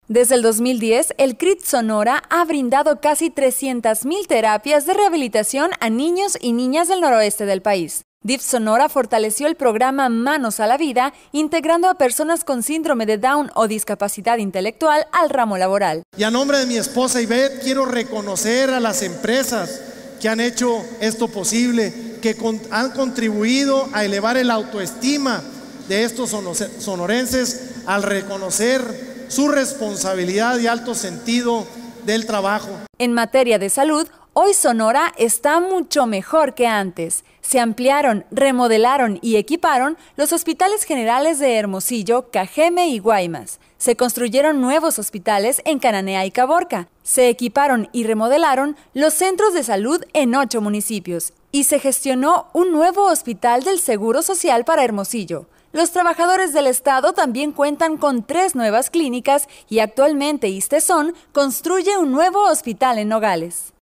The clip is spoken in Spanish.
Desde el 2010, el CRIT Sonora ha brindado casi 300,000 terapias de rehabilitación a niños y niñas del noroeste del país. DIF Sonora fortaleció el programa Manos a la Vida, integrando a personas con síndrome de Down o discapacidad intelectual al ramo laboral. Y a nombre de mi esposa Ivette, quiero reconocer a las empresas que han hecho esto posible, que han contribuido a elevar el autoestima de estos sonorenses al reconocer su responsabilidad y alto sentido del trabajo. En materia de salud, hoy Sonora está mucho mejor que antes. Se ampliaron, remodelaron y equiparon los hospitales generales de Hermosillo, Cajeme y Guaymas. Se construyeron nuevos hospitales en Cananea y Caborca. Se equiparon y remodelaron los centros de salud en 8 municipios. Y se gestionó un nuevo hospital del Seguro Social para Hermosillo. Los trabajadores del Estado también cuentan con 3 nuevas clínicas y actualmente ISTESON construye un nuevo hospital en Nogales.